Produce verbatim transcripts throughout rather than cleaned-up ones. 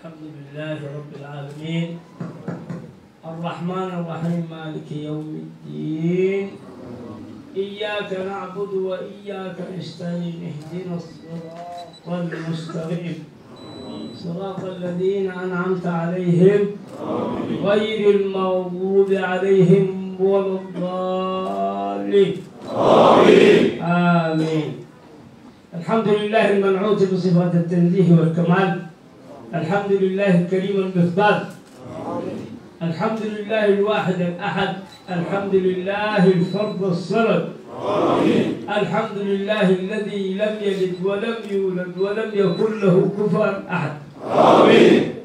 الحمد لله رب العالمين الرحمن الرحيم مالك يوم الدين إياك نعبد وإياك نستعين اهدنا الصراط المستقيم صراط الذين أنعمت عليهم غير المغضوب عليهم ولا الضالين آمين آمين. الحمد لله المنعوت بصفات التنزيه والكمال، الحمد لله الكريم المفضال، الحمد لله الواحد الأحد، الحمد لله الفرد الصمد، الحمد لله الذي لم يلد ولم يولد ولم يكن له كفوا أحد. آمين.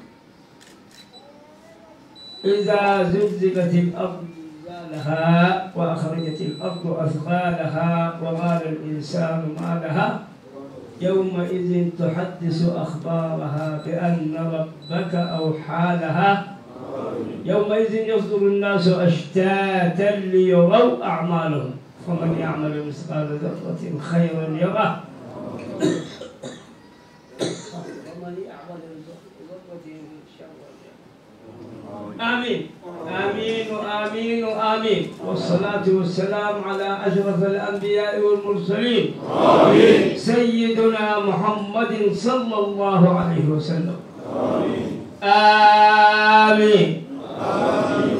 إذا زلزلت الأرض زلزالها وأخرجت الأرض أثقالها وقال الإنسان ما لها يومئذ تحدث أخبارها بأن ربك أوحى لها يومئذ يصدر الناس أشتاتا ليروا أعمالهم فمن يعمل مثقال ذرة خيرا يره ومن يعمل ذرة شرا يره. آمين آمين آمين آمين. والصلاة والسلام على أشرف الأنبياء والمرسلين آمين. سيدنا محمد صلى الله عليه وسلم. آمين آمين.